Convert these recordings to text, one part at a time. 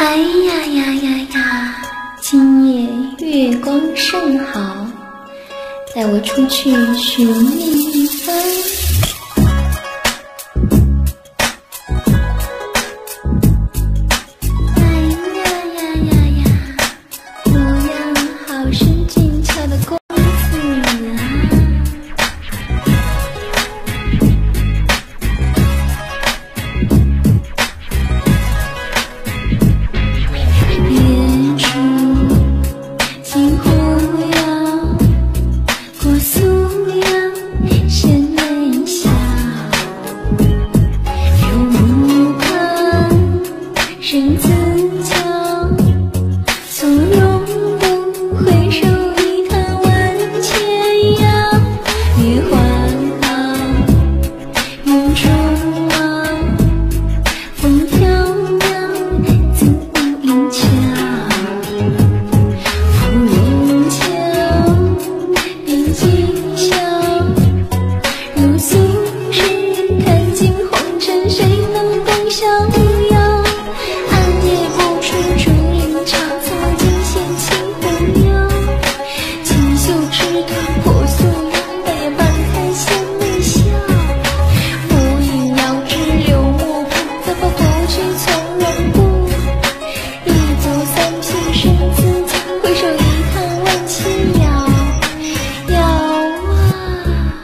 哎呀呀呀呀，今夜月光甚好，带我出去寻觅一番。哎呀呀呀呀，模样好是俊俏的公子啊。夜出金湖摇，过苏阳衔眉笑，入目光生自娇，从容不回首一叹万千摇。月环好，云中望，风飘渺自无影桥。芙蓉桥边今宵，如素日看尽红尘，谁能共逍遥？暗夜不出竹林潮，怎么尽显起狐妖？锦绣枝头破素颜，半夜半开衔眉笑。无影遥知柳幕谱，怎么不去从容步？一足三品生自强，回首一叹万千摇。摇啊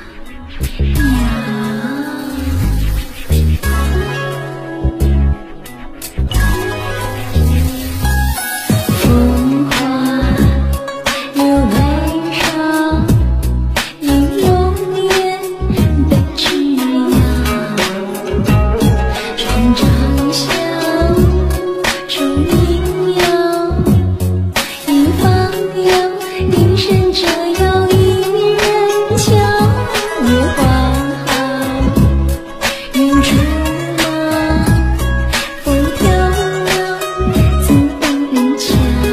摇，风花流泪少，映容颜被枝摇。春长香，竹影摇，一方有一身折腰一人瞧。月环好，云竹忙，风飘渺自无影桥。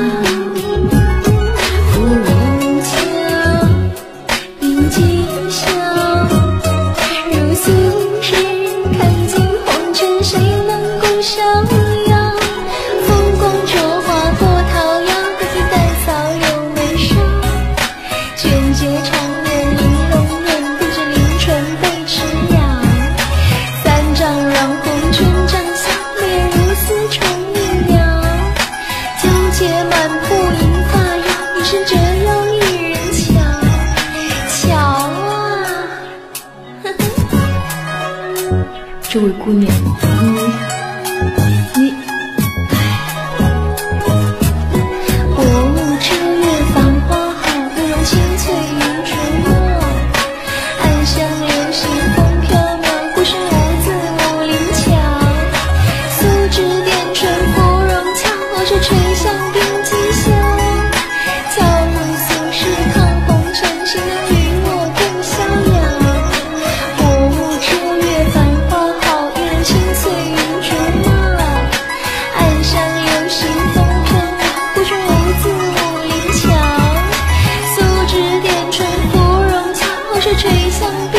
芙蓉桥边今宵，如素日看尽红尘，谁能共逍遥？风光灼花过桃夭，各自带草有眉梢。卷睫长眼玲珑眼，对着临春被吃咬。三丈让红裙帐下，眉眼如丝重影摇。皎洁满铺银发绕，一身折腰一人瞧。瞧啊这位姑娘，你我舞车月繁花好，不容清翠云逐墨。暗香流星风飘渺，孤身无字武林桥。素指点春芙蓉桥，我是垂香并寄笑。巧如素世抗红尘，谁能与我共逍遥？我舞车月繁花好，一人清翠云逐墨。暗香流星风飘渺，孤身无字武林桥。素指点春芙蓉桥，我是垂香